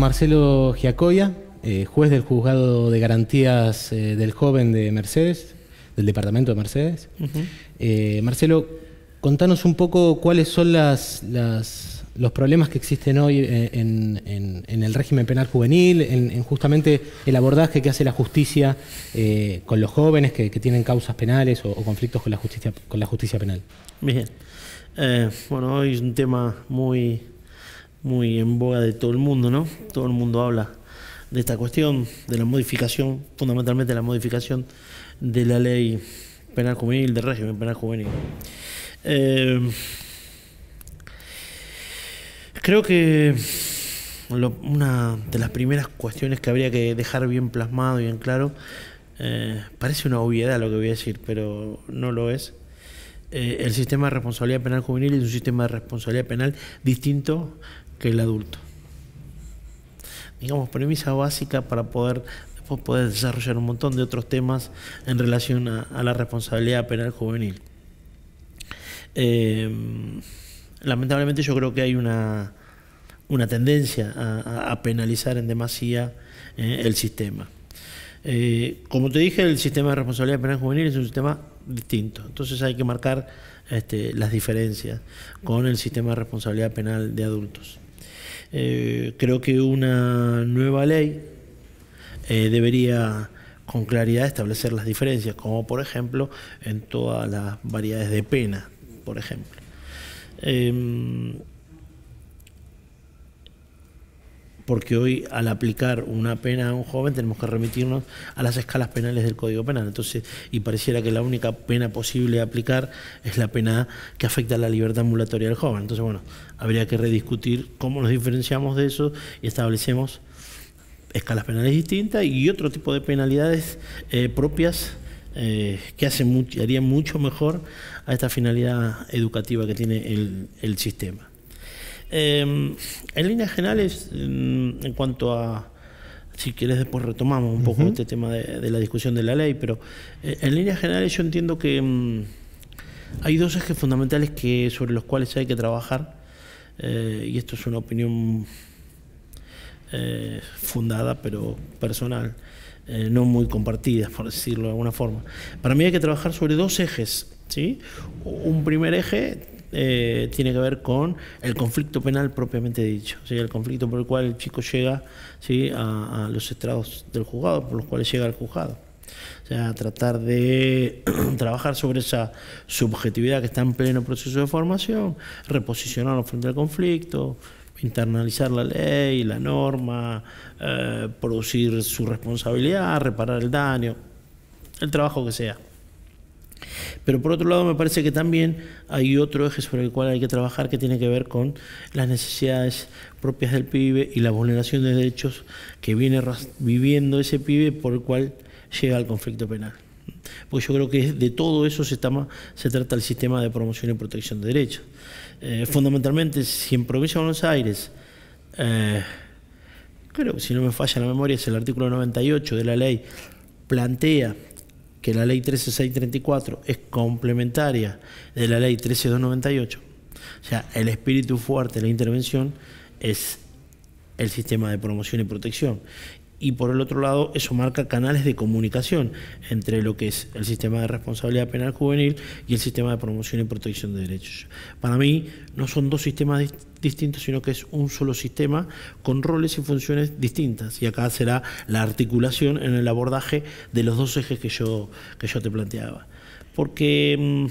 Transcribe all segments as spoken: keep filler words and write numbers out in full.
Marcelo Giacoia, eh, juez del Juzgado de Garantías eh, del Joven de Mercedes, del departamento de Mercedes. Uh-huh. eh, Marcelo, contanos un poco cuáles son las, las, los problemas que existen hoy en, en, en el régimen penal juvenil, en, en justamente el abordaje que hace la justicia eh, con los jóvenes que, que tienen causas penales o, o conflictos con la justicia, con la justicia penal. Bien. Eh, bueno, hoy es un tema muy, muy en boga de todo el mundo, ¿no? Todo el mundo habla de esta cuestión, de la modificación, fundamentalmente la modificación de la ley penal juvenil, del régimen penal juvenil. Eh, creo que lo, una de las primeras cuestiones que habría que dejar bien plasmado y en claro, eh, parece una obviedad lo que voy a decir, pero no lo es. Eh, el sistema de responsabilidad penal juvenil es un sistema de responsabilidad penal distinto que el adulto. Digamos, premisa básica para poder después poder desarrollar un montón de otros temas en relación a, a la responsabilidad penal juvenil. Eh, lamentablemente yo creo que hay una, una tendencia a, a penalizar en demasía eh, el sistema. Eh, como te dije, el sistema de responsabilidad penal juvenil es un sistema distinto, entonces hay que marcar este, las diferencias con el sistema de responsabilidad penal de adultos. Eh, creo que una nueva ley eh, debería con claridad establecer las diferencias, como por ejemplo en todas las variedades de pena, por ejemplo. Eh, porque hoy al aplicar una pena a un joven tenemos que remitirnos a las escalas penales del Código Penal, entonces, y pareciera que la única pena posible de aplicar es la pena que afecta a la libertad ambulatoria del joven. Entonces, bueno, habría que rediscutir cómo nos diferenciamos de eso y establecemos escalas penales distintas y otro tipo de penalidades eh, propias eh, que hacen mucho, harían mucho mejor a esta finalidad educativa que tiene el, el sistema. Eh, en líneas generales, en cuanto a, si querés después retomamos un poco uh-huh. este tema de, de la discusión de la ley, pero eh, en líneas generales yo entiendo que um, hay dos ejes fundamentales que, sobre los cuales hay que trabajar, eh, y esto es una opinión eh, fundada pero personal, eh, no muy compartida, por decirlo de alguna forma. Para mí hay que trabajar sobre dos ejes, ¿sí? Un primer eje Eh, tiene que ver con el conflicto penal propiamente dicho, ¿sí? El conflicto por el cual el chico llega, ¿sí? a, a los estrados del juzgado, por los cuales llega al juzgado. O sea, tratar de trabajar sobre esa subjetividad que está en pleno proceso de formación, reposicionarlo frente al conflicto, internalizar la ley, la norma, eh, producir su responsabilidad, reparar el daño, el trabajo que sea. Pero por otro lado me parece que también hay otro eje sobre el cual hay que trabajar que tiene que ver con las necesidades propias del pibe y la vulneración de derechos que viene viviendo ese pibe por el cual llega al conflicto penal. Porque yo creo que de todo eso se, tama, se trata el sistema de promoción y protección de derechos. Eh, fundamentalmente, si en Provincia de Buenos Aires, eh, creo que si no me falla la memoria, es el artículo noventa y ocho de la ley, plantea que la ley trece mil seiscientos treinta y cuatro es complementaria de la ley trece mil doscientos noventa y ocho. O sea, el espíritu fuerte de la intervención es el sistema de promoción y protección. Y por el otro lado, eso marca canales de comunicación entre lo que es el sistema de responsabilidad penal juvenil y el sistema de promoción y protección de derechos. Para mí, no son dos sistemas dist distintos, sino que es un solo sistema con roles y funciones distintas. Y acá será la articulación en el abordaje de los dos ejes que yo, que yo te planteaba. Porque mmm,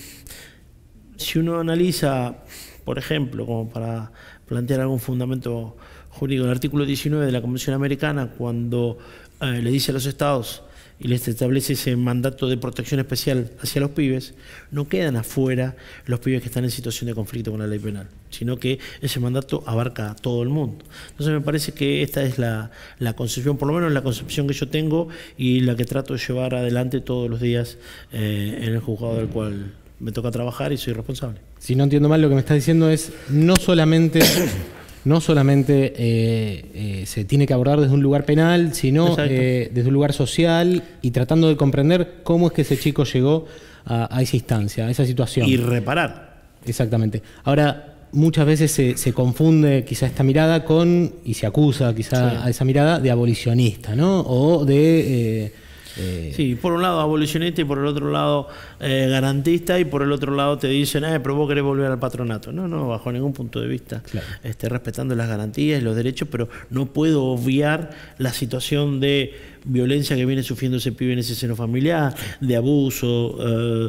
si uno analiza, por ejemplo, como para plantear algún fundamento jurídico, el artículo diecinueve de la Convención Americana, cuando eh, le dice a los estados y les establece ese mandato de protección especial hacia los pibes, no quedan afuera los pibes que están en situación de conflicto con la ley penal, sino que ese mandato abarca a todo el mundo. Entonces me parece que esta es la, la concepción, por lo menos la concepción que yo tengo y la que trato de llevar adelante todos los días eh, en el juzgado del cual me toca trabajar y soy responsable. Si no entiendo mal, lo que me estás diciendo es no solamente... No solamente eh, eh, se tiene que abordar desde un lugar penal, sino eh, desde un lugar social y tratando de comprender cómo es que ese chico llegó a, a esa instancia, a esa situación. Y reparar. Exactamente. Ahora, muchas veces se, se confunde quizá esta mirada con, y se acusa quizá sí. a esa mirada de abolicionista, ¿no? O de... Eh, Eh, sí, por un lado abolicionista y por el otro lado eh, garantista, y por el otro lado te dicen, eh, pero vos querés volver al patronato. No, no, bajo ningún punto de vista. Claro. Este, respetando las garantías y los derechos, pero no puedo obviar la situación de violencia que viene sufriendo ese pibe en ese seno familiar, de abuso, eh,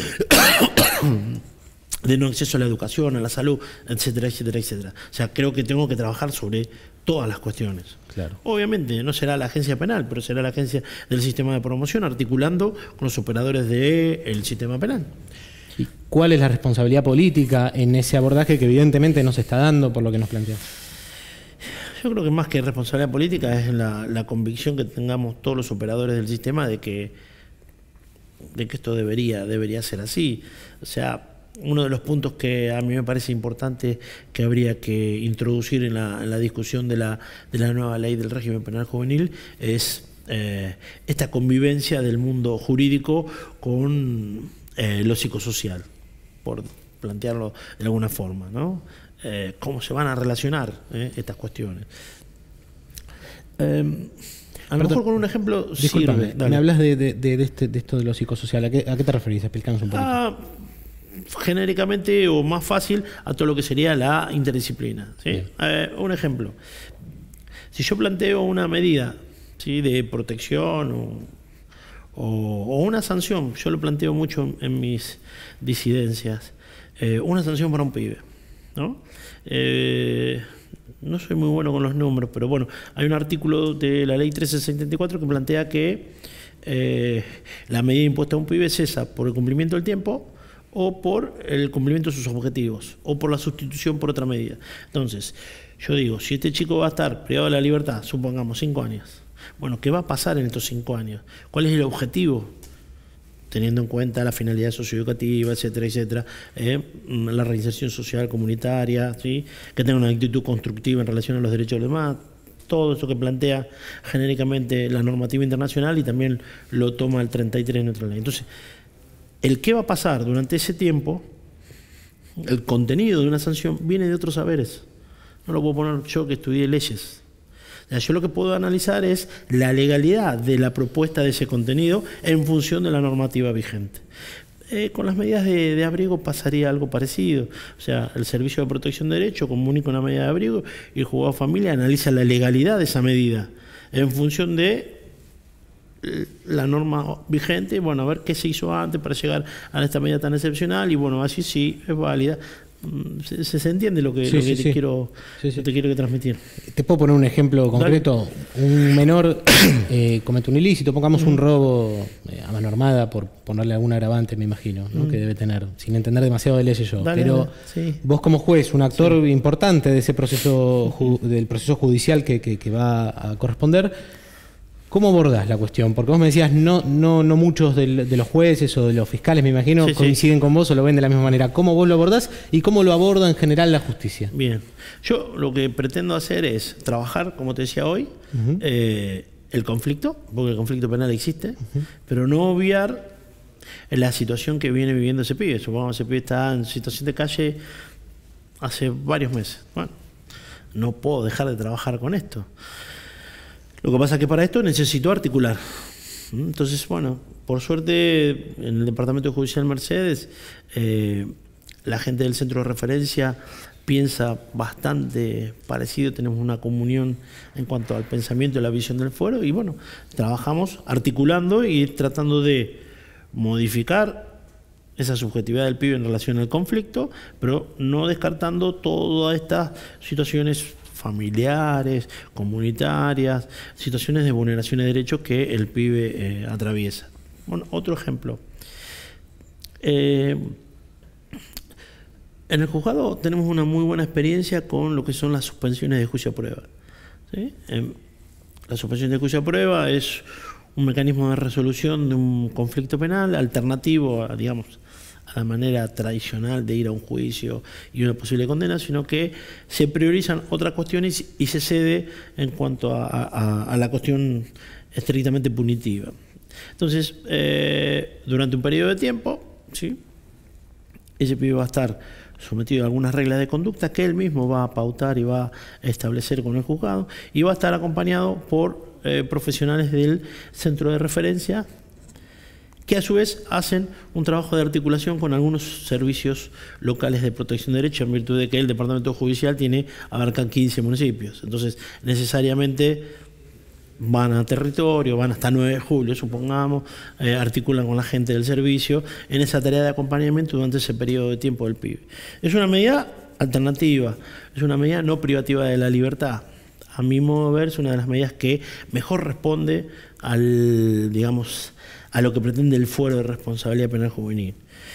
de no acceso a la educación, a la salud, etcétera, etcétera, etcétera. O sea, creo que tengo que trabajar sobre todas las cuestiones. Claro. Obviamente no será la agencia penal, pero será la agencia del sistema de promoción, articulando con los operadores del sistema penal. ¿Y cuál es la responsabilidad política en ese abordaje que evidentemente no se está dando por lo que nos plantea? Yo creo que más que responsabilidad política es la, la convicción que tengamos todos los operadores del sistema de que, de que esto debería, debería ser así. O sea, uno de los puntos que a mí me parece importante que habría que introducir en la, en la discusión de la, de la nueva ley del régimen penal juvenil es eh, esta convivencia del mundo jurídico con eh, lo psicosocial, por plantearlo de alguna forma, ¿no? Eh, ¿Cómo se van a relacionar eh, estas cuestiones? Eh, a lo mejor con un ejemplo Discúlpame, sirve. Me hablas de, de, de, este, de esto de lo psicosocial. ¿A qué, a qué te referís? Explícanos un poquito. Ah, genéricamente o más fácil a todo lo que sería la interdisciplina, ¿sí? Eh, un ejemplo, si yo planteo una medida, ¿sí?, de protección o, o, o una sanción, yo lo planteo mucho en, en mis disidencias, eh, una sanción para un pibe, ¿no? Eh, no soy muy bueno con los números, pero bueno, hay un artículo de la ley trece setenta y cuatro que plantea que eh, la medida impuesta a un pibe cesa por el cumplimiento del tiempo, o por el cumplimiento de sus objetivos, o por la sustitución por otra medida. Entonces, yo digo, si este chico va a estar privado de la libertad, supongamos cinco años, bueno, ¿qué va a pasar en estos cinco años? ¿Cuál es el objetivo? Teniendo en cuenta la finalidad socioeducativa, etcétera, etcétera, eh, la reinserción social comunitaria, ¿sí?, que tenga una actitud constructiva en relación a los derechos de los demás, todo eso que plantea genéricamente la normativa internacional y también lo toma el treinta y tres de nuestra ley. Entonces, el qué va a pasar durante ese tiempo, el contenido de una sanción viene de otros saberes. No lo puedo poner yo que estudié leyes. O sea, yo lo que puedo analizar es la legalidad de la propuesta de ese contenido en función de la normativa vigente. Eh, con las medidas de, de abrigo pasaría algo parecido. O sea, el Servicio de Protección de Derecho comunica una medida de abrigo y el juzgado de familia analiza la legalidad de esa medida en función de la norma vigente, bueno, a ver qué se hizo antes para llegar a esta medida tan excepcional, y bueno, así sí es válida. Se, se entiende lo que, sí, lo que sí, te, sí. Quiero, sí, sí. te quiero que transmitir. Te puedo poner un ejemplo concreto. Dale. Un menor eh, comete un ilícito, pongamos mm. un robo eh, a mano armada, por ponerle algún agravante, me imagino, ¿no? mm. que debe tener, sin entender demasiado de leyes yo. Dale, Pero sí. vos como juez, un actor sí. importante de ese proceso, ju del proceso judicial que, que, que va a corresponder, ¿cómo abordás la cuestión? Porque vos me decías, no, no, no muchos de, de los jueces o de los fiscales, me imagino, sí, coinciden sí. con vos o lo ven de la misma manera. ¿Cómo vos lo abordás y cómo lo aborda en general la justicia? Bien, yo lo que pretendo hacer es trabajar, como te decía hoy, uh-huh. eh, el conflicto, porque el conflicto penal existe, uh-huh. pero no obviar la situación que viene viviendo ese pibe. Supongamos que ese pibe está en situación de calle hace varios meses. Bueno, no puedo dejar de trabajar con esto. Lo que pasa es que para esto necesito articular. Entonces, bueno, por suerte en el Departamento Judicial Mercedes, eh, la gente del centro de referencia piensa bastante parecido, tenemos una comunión en cuanto al pensamiento y la visión del fuero, y bueno, trabajamos articulando y tratando de modificar esa subjetividad del pibe en relación al conflicto, pero no descartando todas estas situaciones familiares, comunitarias, situaciones de vulneración de derechos que el pibe eh, atraviesa. Bueno, otro ejemplo. Eh, en el juzgado tenemos una muy buena experiencia con lo que son las suspensiones de juicio a prueba. ¿Sí? Eh, la suspensión de juicio a prueba es un mecanismo de resolución de un conflicto penal alternativo a, digamos, a la manera tradicional de ir a un juicio y una posible condena, sino que se priorizan otras cuestiones y se cede en cuanto a, a, a la cuestión estrictamente punitiva. Entonces, eh, durante un periodo de tiempo, ¿sí?, ese pibe va a estar sometido a algunas reglas de conducta que él mismo va a pautar y va a establecer con el juzgado, y va a estar acompañado por eh, profesionales del centro de referencia, que a su vez hacen un trabajo de articulación con algunos servicios locales de protección de derechos, en virtud de que el departamento judicial tiene, abarca quince municipios. Entonces, necesariamente van a territorio, van hasta nueve de julio, supongamos, eh, articulan con la gente del servicio en esa tarea de acompañamiento durante ese periodo de tiempo del pibe. Es una medida alternativa, es una medida no privativa de la libertad. A mi modo de ver, es una de las medidas que mejor responde al, digamos, a lo que pretende el fuero de responsabilidad penal juvenil.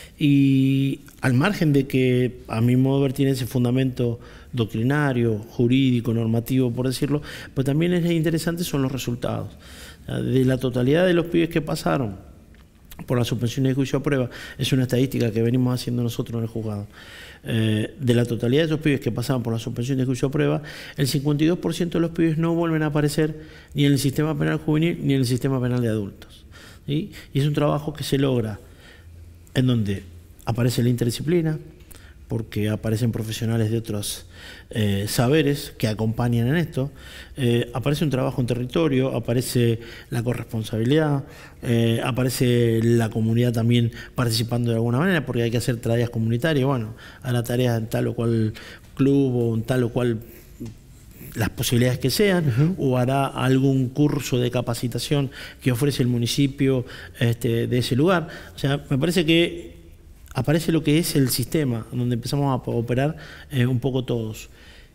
Y al margen de que, a mi modo de ver, tiene ese fundamento doctrinario, jurídico, normativo, por decirlo, pero también es interesante son los resultados. De la totalidad de los pibes que pasaron por las suspensiones de juicio a prueba, es una estadística que venimos haciendo nosotros en el juzgado, eh, de la totalidad de esos pibes que pasaban por la suspensión de juicio a prueba, el cincuenta y dos por ciento de los pibes no vuelven a aparecer ni en el sistema penal juvenil ni en el sistema penal de adultos. ¿Sí? Y es un trabajo que se logra en donde aparece la interdisciplina, porque aparecen profesionales de otros eh, saberes que acompañan en esto, eh, aparece un trabajo en territorio, aparece la corresponsabilidad, eh, aparece la comunidad también participando de alguna manera, porque hay que hacer tareas comunitarias, bueno, hará tareas en tal o cual club o en tal o cual las posibilidades que sean, uh-huh. o hará algún curso de capacitación que ofrece el municipio este, de ese lugar. O sea, me parece que aparece lo que es el sistema, donde empezamos a operar eh, un poco todos.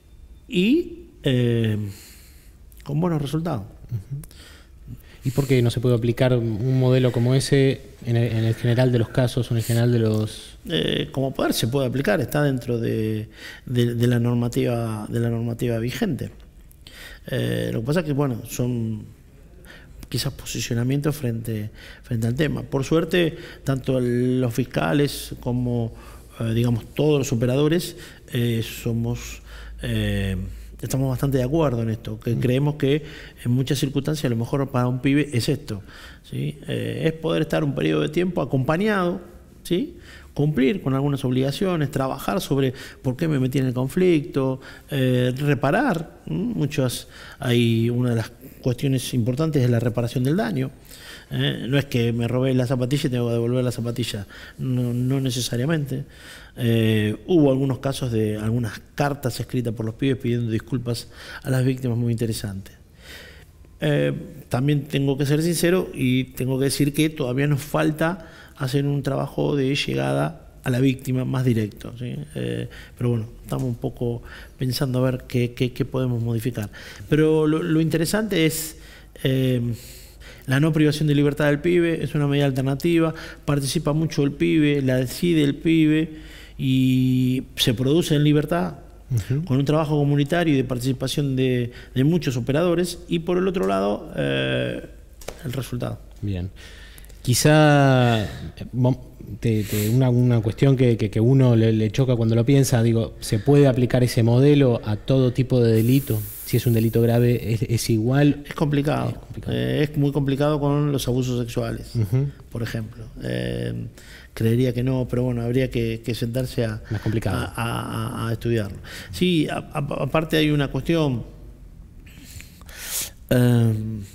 Y eh, con buenos resultados. Uh-huh. ¿Y por qué no se puede aplicar un modelo como ese en el, en el general de los casos o en el general de los...? Eh, como poder se puede aplicar, está dentro de, de, de, la, normativa, de la normativa vigente. Eh, lo que pasa es que, bueno, son quizás posicionamientos frente, frente al tema. Por suerte, tanto los fiscales como, eh, digamos, todos los operadores eh, somos... Eh, estamos bastante de acuerdo en esto, que creemos que en muchas circunstancias lo mejor para un pibe es esto, ¿sí? Eh, es poder estar un periodo de tiempo acompañado, ¿sí? Cumplir con algunas obligaciones, trabajar sobre por qué me metí en el conflicto, eh, reparar, ¿m? Muchas, hay una de las cuestiones importantes es la reparación del daño. Eh, no es que me robé la zapatilla y tengo que devolver la zapatilla, no, no necesariamente. Eh, hubo algunos casos de algunas cartas escritas por los pibes pidiendo disculpas a las víctimas muy interesantes. Eh, también tengo que ser sincero y tengo que decir que todavía nos falta hacer un trabajo de llegada a la víctima más directo, ¿sí? Eh, pero bueno, estamos un poco pensando a ver qué, qué, qué podemos modificar. Pero lo, lo interesante es... Eh, la no privación de libertad del pibe es una medida alternativa, participa mucho el pibe, la decide el pibe y se produce en libertad, uh-huh. con un trabajo comunitario y de participación de, de muchos operadores, y por el otro lado, eh, el resultado. Bien. Quizá te, te, una, una cuestión que, que, que uno le, le choca cuando lo piensa, digo, ¿se puede aplicar ese modelo a todo tipo de delito? Si es un delito grave, ¿es, es igual? Es complicado. Es, complicado. Eh, es muy complicado con los abusos sexuales, uh-huh. por ejemplo. Eh, creería que no, pero bueno, habría que, que sentarse a, Más complicado. a, a, a estudiarlo. Sí, a, a, aparte hay una cuestión... Eh,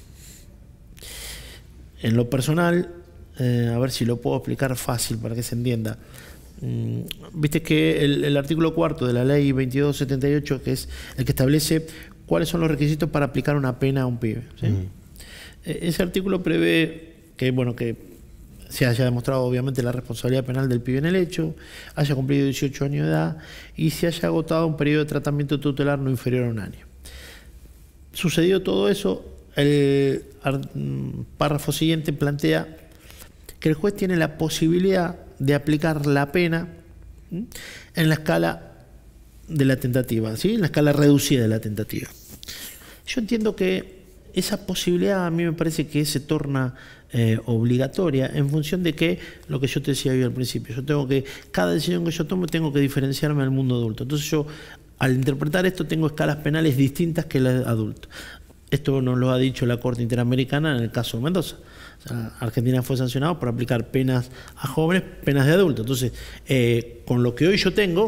en lo personal, eh, a ver si lo puedo explicar fácil para que se entienda. Mm, Viste que el, el artículo cuarto de la ley veintidós setenta y ocho, que es el que establece cuáles son los requisitos para aplicar una pena a un pibe, ¿sí? Mm. Ese artículo prevé que, bueno, que se haya demostrado obviamente la responsabilidad penal del pibe en el hecho, haya cumplido dieciocho años de edad y se haya agotado un periodo de tratamiento tutelar no inferior a un año. Sucedido todo eso, el párrafo siguiente plantea que el juez tiene la posibilidad de aplicar la pena en la escala de la tentativa, ¿sí? En la escala reducida de la tentativa. Yo entiendo que esa posibilidad a mí me parece que se torna eh, obligatoria en función de que, lo que yo te decía hoy al principio, yo tengo que, cada decisión que yo tomo tengo que diferenciarme al mundo adulto. Entonces yo, al interpretar esto, tengo escalas penales distintas que las de adulto. Esto nos lo ha dicho la Corte Interamericana en el caso de Mendoza. O sea, Argentina fue sancionado por aplicar penas a jóvenes, penas de adultos. Entonces, eh, con lo que hoy yo tengo,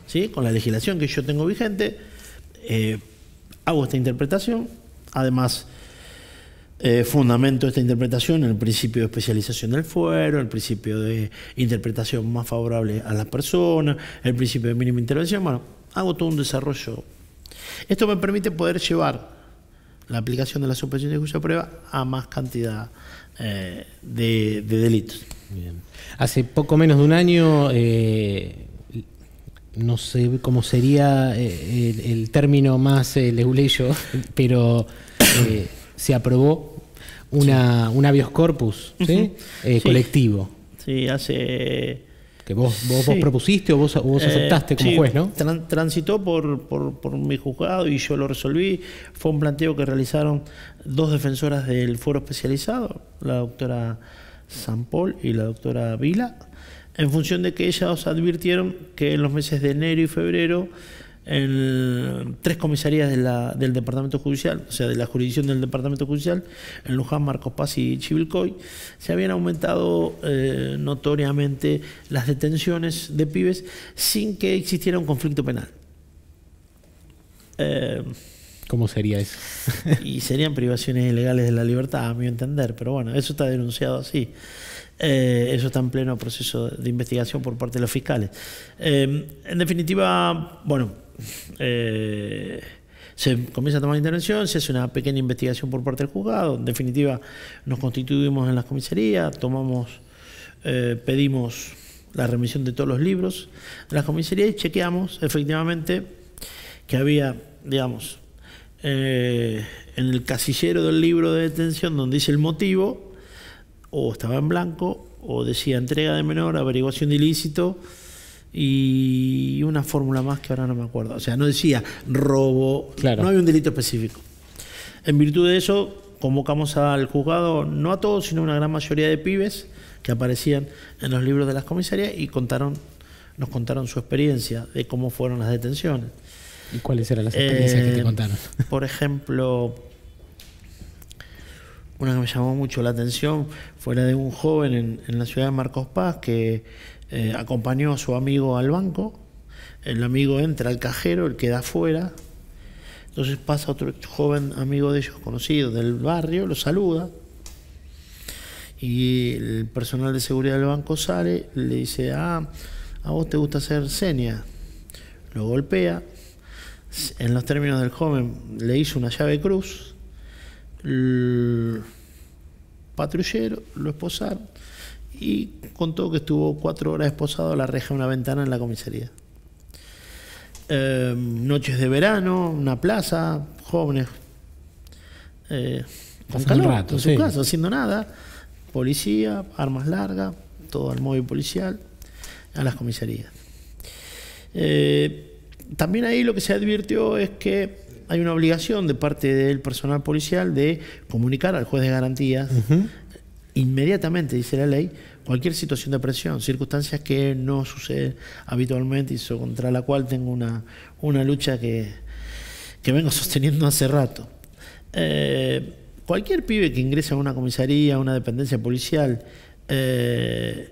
¿sí? Con la legislación que yo tengo vigente, eh, hago esta interpretación, además eh, fundamento esta interpretación en el principio de especialización del fuero, el principio de interpretación más favorable a las personas, el principio de mínima intervención. Bueno, hago todo un desarrollo. Esto me permite poder llevar la aplicación de la suspensión de juicio de prueba a más cantidad eh, de, de delitos. Bien. Hace poco menos de un año, eh, no sé cómo sería eh, el, el término más eh, leguleyo, pero eh, se aprobó una, sí. un habeas corpus, ¿sí? Uh-huh. eh, sí. colectivo. Sí, hace... Que vos, vos, sí. vos propusiste o vos, vos aceptaste eh, como sí, juez, ¿no? Tran, transitó por, por, por mi juzgado y yo lo resolví. Fue un planteo que realizaron dos defensoras del foro especializado, la doctora Sampol y la doctora Vila, en función de que ellas advirtieron que en los meses de enero y febrero en tres comisarías de la, del departamento judicial, o sea, de la jurisdicción del departamento judicial, en Luján, Marcos Paz y Chivilcoy, se habían aumentado eh, notoriamente las detenciones de pibes sin que existiera un conflicto penal. Eh, ¿Cómo sería eso? Y serían privaciones ilegales de la libertad, a mi entender, pero bueno, eso está denunciado así. Eh, eso está en pleno proceso de investigación por parte de los fiscales. Eh, en definitiva, bueno, eh, se comienza a tomar intervención, se hace una pequeña investigación por parte del juzgado. En definitiva, nos constituimos en las comisarías, tomamos, eh, pedimos la remisión de todos los libros de las comisarías y chequeamos efectivamente que había, digamos, eh, en el casillero del libro de detención donde dice el motivo, o estaba en blanco, o decía entrega de menor, averiguación de ilícito y una fórmula más que ahora no me acuerdo. O sea, no decía robo, claro. No hay un delito específico. En virtud de eso, convocamos al juzgado, no a todos, sino a una gran mayoría de pibes que aparecían en los libros de las comisarías y contaron, nos contaron su experiencia de cómo fueron las detenciones. ¿Y cuáles eran las experiencias eh, que te contaron? Por ejemplo... Una que me llamó mucho la atención fue la de un joven en, en la ciudad de Marcos Paz que eh, acompañó a su amigo al banco. El amigo entra al cajero, él queda afuera. Entonces pasa otro joven amigo de ellos, conocido del barrio, lo saluda. Y el personal de seguridad del banco sale, le dice, ah, a vos te gusta hacer señas. Lo golpea. En los términos del joven le hizo una llave cruz. El patrullero lo esposaron y contó que estuvo cuatro horas esposado a la reja de una ventana en la comisaría. Eh, noches de verano, una plaza, jóvenes eh, con calor rato, en su sí. casa, haciendo nada, policía, armas largas, todo al móvil policial, a las comisarías. Eh, también ahí lo que se advirtió es que hay una obligación de parte del personal policial de comunicar al juez de garantías uh-huh. inmediatamente, dice la ley, cualquier situación de presión, circunstancias que no suceden habitualmente y contra la cual tengo una, una lucha que, que vengo sosteniendo hace rato. Eh, cualquier pibe que ingresa a una comisaría, a una dependencia policial, eh,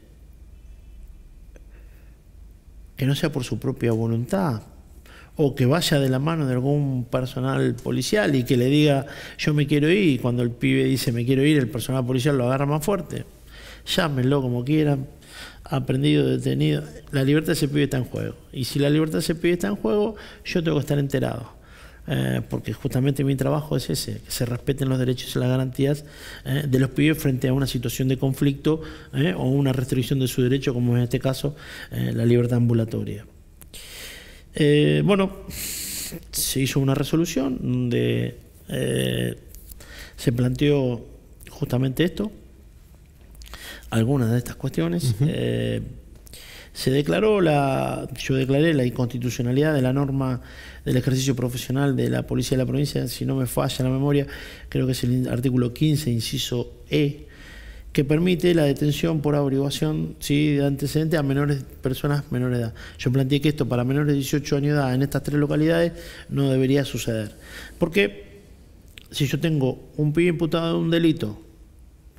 que no sea por su propia voluntad, o que vaya de la mano de algún personal policial y que le diga yo me quiero ir, y cuando el pibe dice me quiero ir, el personal policial lo agarra más fuerte. Llámenlo como quieran, aprendido, detenido. La libertad de ese pibe está en juego. Y si la libertad de ese pibe está en juego, yo tengo que estar enterado. Eh, porque justamente mi trabajo es ese, que se respeten los derechos y las garantías eh, de los pibes frente a una situación de conflicto eh, o una restricción de su derecho, como en este caso eh, la libertad ambulatoria. Eh, bueno, se hizo una resolución donde eh, se planteó justamente esto, algunas de estas cuestiones. Uh-huh. eh, se declaró la, yo declaré la inconstitucionalidad de la norma del ejercicio profesional de la Policía de la Provincia, si no me falla la memoria, creo que es el artículo quince, inciso E, que permite la detención por averiguación ¿sí? de antecedentes a menores personas menores de edad. Yo planteé que esto para menores de dieciocho años de edad en estas tres localidades no debería suceder. Porque si yo tengo un pibe imputado de un delito,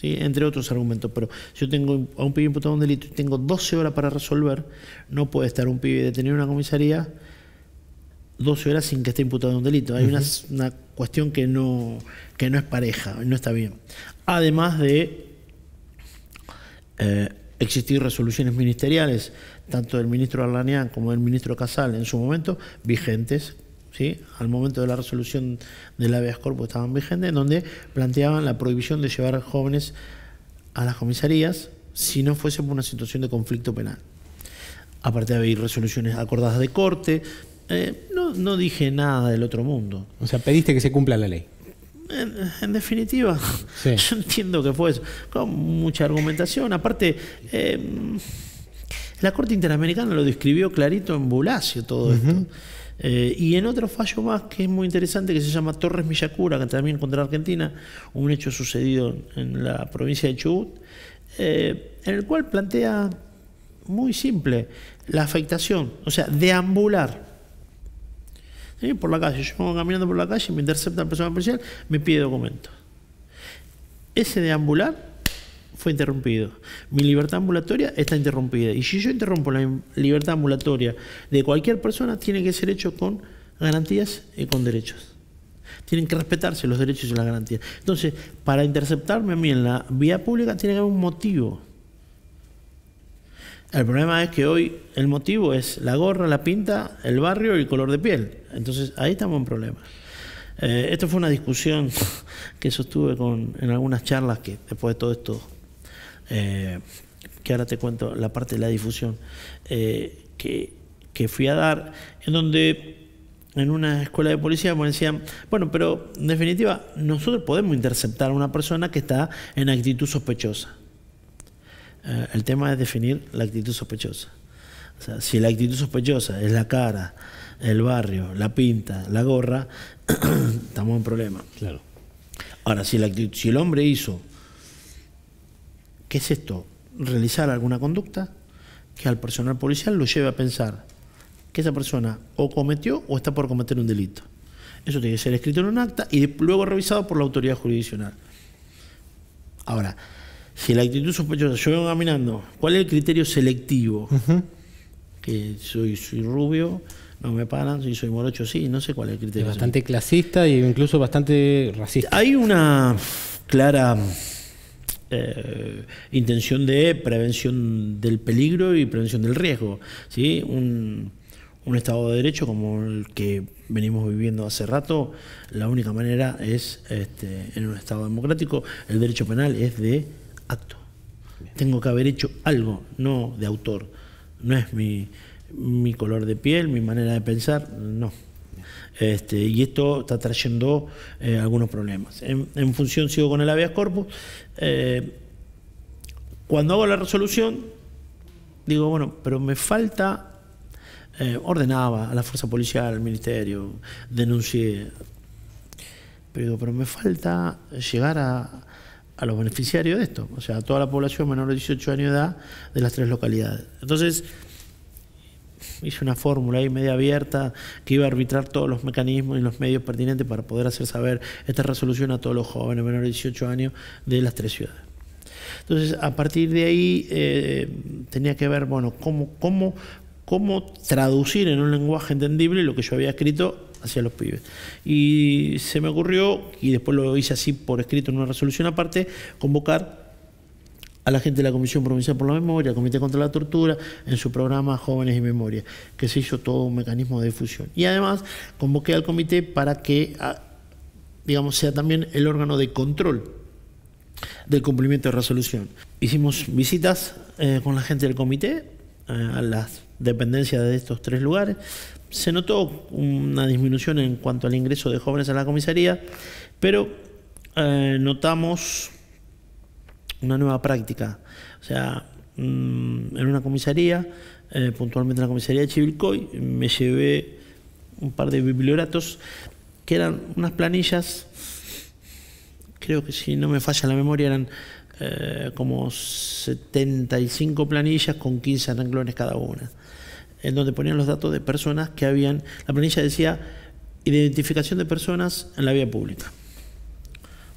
¿sí? Entre otros argumentos. Pero si yo tengo a un pibe imputado de un delito y tengo doce horas para resolver, no puede estar un pibe detenido en una comisaría doce horas sin que esté imputado de un delito. Hay uh-huh. una, una cuestión que no, que no es pareja, no está bien. Además de eh, existir resoluciones ministeriales, tanto del ministro Arlanián como del ministro Casal en su momento, vigentes, ¿sí? Al momento de la resolución del habeas corpus estaban vigentes, en donde planteaban la prohibición de llevar a jóvenes a las comisarías si no fuese por una situación de conflicto penal. Aparte de haber resoluciones acordadas de corte, eh, no, no dije nada del otro mundo. O sea, pediste que se cumpla la ley. En, en definitiva, sí. Yo entiendo que fue eso, con mucha argumentación. Aparte, eh, la Corte Interamericana lo describió clarito en Bulacio todo uh-huh. esto. Eh, y en otro fallo más que es muy interesante, que se llama Torres Millacura, que también contra Argentina, un hecho sucedido en la provincia de Chubut, eh, en el cual plantea muy simple la afectación, o sea, deambular. ¿Sí? Por la calle, yo vengo caminando por la calle, me intercepta el personal policial, me pide documentos. Ese deambular fue interrumpido. Mi libertad ambulatoria está interrumpida. Y si yo interrumpo la libertad ambulatoria de cualquier persona, tiene que ser hecho con garantías y con derechos. Tienen que respetarse los derechos y las garantías. Entonces, para interceptarme a mí en la vía pública, tiene que haber un motivo. El problema es que hoy el motivo es la gorra, la pinta, el barrio y el color de piel. Entonces, ahí estamos en problemas. Eh, esto fue una discusión que sostuve con, en algunas charlas que después de todo esto, eh, que ahora te cuento la parte de la difusión, eh, que, que fui a dar, en donde en una escuela de policía me decían, bueno, pero en definitiva nosotros podemos interceptar a una persona que está en actitud sospechosa. Eh, el tema es definir la actitud sospechosa. O sea, si la actitud sospechosa es la cara, el barrio, la pinta, la gorra, estamos en problema. Claro. Ahora, si, la actitud, si el hombre hizo, ¿qué es esto? Realizar alguna conducta que al personal policial lo lleve a pensar que esa persona o cometió o está por cometer un delito. Eso tiene que ser escrito en un acta y luego revisado por la autoridad jurisdiccional. Ahora, si la actitud sospechosa, yo vengo caminando, ¿cuál es el criterio selectivo? Uh-huh. Que soy, soy rubio, no me paran, si soy morocho, sí, no sé cuál es el criterio. Es bastante selectivo. Clasista e incluso bastante racista. Hay una clara eh, intención de prevención del peligro y prevención del riesgo, ¿sí? Un, un Estado de Derecho como el que venimos viviendo hace rato, la única manera es, este, en un Estado democrático, el derecho penal es de acto. Tengo que haber hecho algo, no de autor. No es mi, mi color de piel, mi manera de pensar, no. Este, y esto está trayendo eh, algunos problemas. En, en función, sigo con el habeas corpus, eh, cuando hago la resolución, digo, bueno, pero me falta, eh, ordenaba a la fuerza policial, al ministerio, denuncié, pero digo, pero me falta llegar a a los beneficiarios de esto, o sea, a toda la población menor de dieciocho años de edad de las tres localidades. Entonces, hice una fórmula ahí media abierta que iba a arbitrar todos los mecanismos y los medios pertinentes para poder hacer saber esta resolución a todos los jóvenes menores de dieciocho años de las tres ciudades. Entonces, a partir de ahí, eh, tenía que ver, bueno, cómo, cómo, cómo traducir en un lenguaje entendible lo que yo había escrito hacia los pibes. Y se me ocurrió, y después lo hice así por escrito en una resolución aparte, convocar a la gente de la Comisión Provincial por la Memoria, el Comité contra la Tortura, en su programa Jóvenes y Memoria, que se hizo todo un mecanismo de difusión. Y además convoqué al comité para que, digamos, sea también el órgano de control del cumplimiento de resolución. Hicimos visitas eh, con la gente del comité, eh, a las dependencias de estos tres lugares. Se notó una disminución en cuanto al ingreso de jóvenes a la comisaría, pero eh, notamos una nueva práctica. O sea, mmm, en una comisaría, eh, puntualmente en la comisaría de Chivilcoy, me llevé un par de biblioratos que eran unas planillas, creo que si no me falla la memoria, eran eh, como setenta y cinco planillas con quince renglones cada una, en donde ponían los datos de personas que habían... La planilla decía identificación de personas en la vía pública.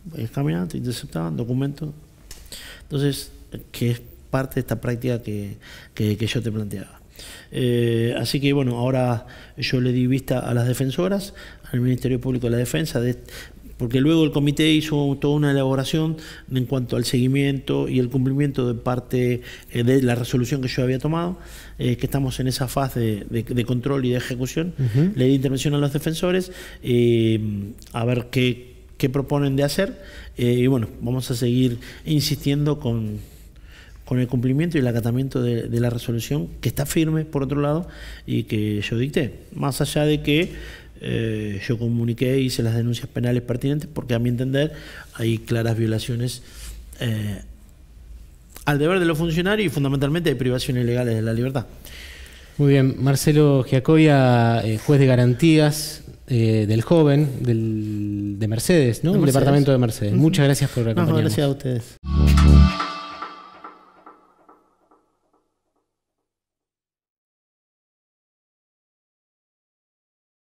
eh, caminando, te interceptaban, documentos. Entonces, que es parte de esta práctica que, que, que yo te planteaba. Eh, así que bueno, ahora yo le di vista a las defensoras, al Ministerio Público de la Defensa, de, porque luego el comité hizo toda una elaboración en cuanto al seguimiento y el cumplimiento de parte eh, de la resolución que yo había tomado, eh, que estamos en esa fase de, de, de control y de ejecución. Uh-huh. Le di intervención a los defensores, eh, a ver qué, qué proponen de hacer, eh, y bueno, vamos a seguir insistiendo con, con el cumplimiento y el acatamiento de, de la resolución, que está firme, por otro lado, y que yo dicté, más allá de que Eh, yo comuniqué y hice las denuncias penales pertinentes, porque a mi entender hay claras violaciones eh, al deber de los funcionarios y fundamentalmente de privaciones ilegales de la libertad. Muy bien, Marcelo Giacoia, eh, juez de garantías eh, del joven del, de Mercedes, ¿no? El departamento de Mercedes. Uh-huh. Muchas gracias por acompañarnos. No, gracias a ustedes.